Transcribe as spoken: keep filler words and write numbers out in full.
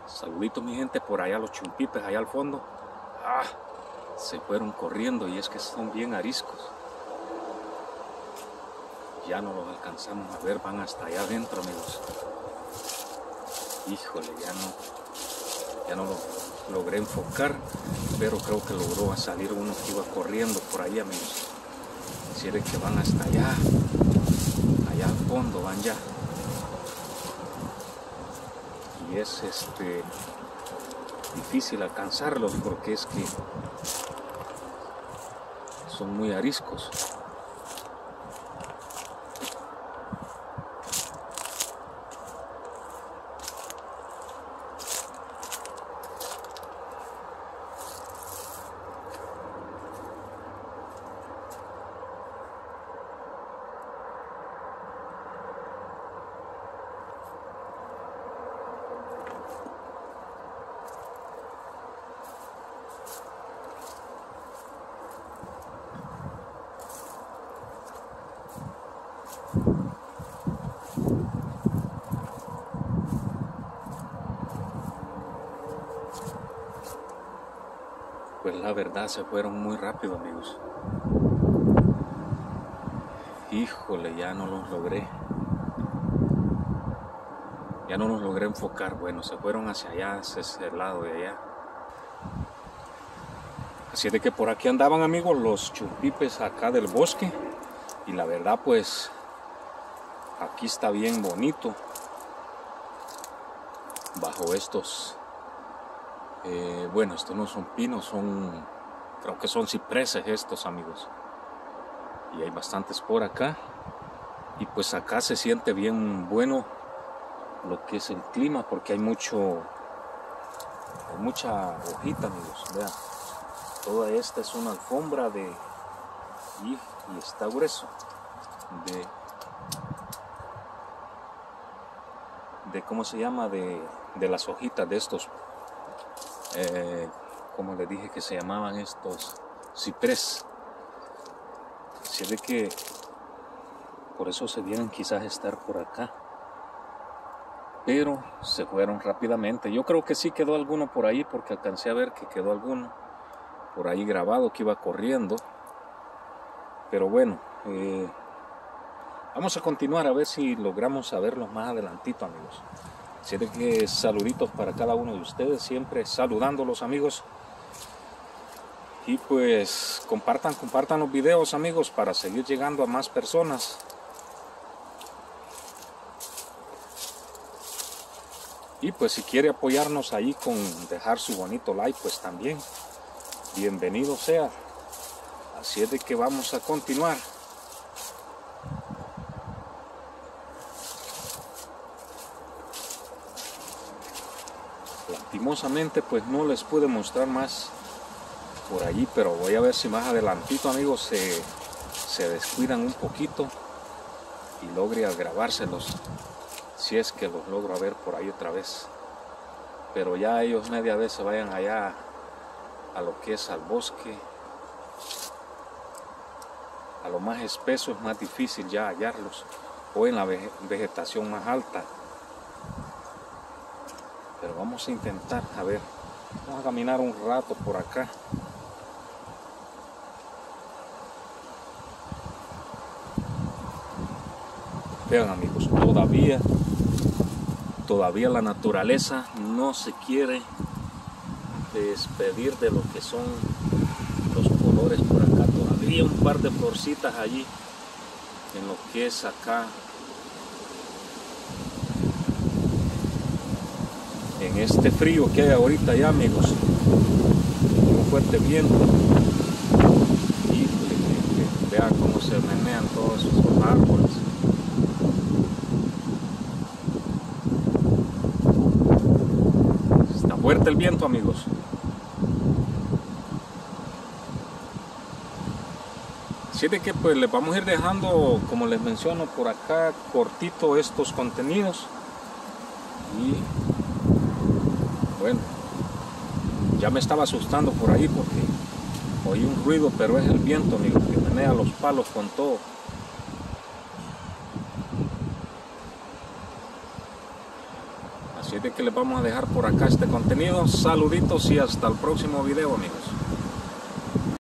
Saluditos mi gente, por allá los chumpipes allá al fondo. Ah, se fueron corriendo y es que son bien ariscos. Ya no los alcanzamos a ver, van hasta allá adentro, amigos. Híjole, ya no, ya no lo logré enfocar, pero creo que logró salir uno que iba corriendo por ahí, amigos. Si es que van hasta allá, allá al fondo van ya. Y es este difícil alcanzarlos porque es que son muy ariscos. Pues la verdad se fueron muy rápido, amigos. Híjole, ya no los logré. Ya no los logré enfocar. Bueno, se fueron hacia allá, hacia ese lado de allá. Así de que por aquí andaban, amigos, los chumpipes acá del bosque. Y la verdad, pues, aquí está bien bonito. Bajo estos... Eh, bueno, estos no son pinos, son, creo que son cipreses estos, amigos. Y hay bastantes por acá. Y pues acá se siente bien bueno lo que es el clima, porque hay mucho, hay mucha hojita, amigos. Vean, toda esta es una alfombra de, y, y está grueso, de, de, ¿cómo se llama? De, de las hojitas de estos. Eh, como les dije que se llamaban estos ciprés. Así de que por eso se vienen quizás estar por acá, pero se fueron rápidamente. Yo creo que sí quedó alguno por ahí, porque alcancé a ver que quedó alguno por ahí grabado que iba corriendo. Pero bueno, eh, vamos a continuar a ver si logramos saberlos más adelantito, amigos. Así de que saluditos para cada uno de ustedes, siempre saludándolos, amigos. Y pues compartan, compartan los videos, amigos, para seguir llegando a más personas. Y pues si quiere apoyarnos ahí con dejar su bonito like, pues también bienvenido sea. Así es de que vamos a continuar. Lastimosamente pues no les pude mostrar más por allí, pero voy a ver si más adelantito, amigos, se, se descuidan un poquito y logre grabárselos, si es que los logro a ver por ahí otra vez. Pero ya ellos media vez se vayan allá a lo que es al bosque, a lo más espeso es más difícil ya hallarlos, o en la vegetación más alta. Pero vamos a intentar, a ver, vamos a caminar un rato por acá. Vean, amigos, todavía, todavía la naturaleza no se quiere despedir de lo que son los colores por acá. Todavía un par de florcitas allí en lo que es acá. En este frío que hay ahorita ya, amigos, un fuerte viento, y vean cómo se menean todos esos árboles. Está fuerte el viento, amigos. Así de que pues les vamos a ir dejando, como les menciono, por acá cortito estos contenidos. Y bueno, ya me estaba asustando por ahí porque oí un ruido, pero es el viento, amigos, que menea los palos con todo. Así Así de que les vamos a dejar por acá este contenido. Saluditos y hasta el próximo video, amigos.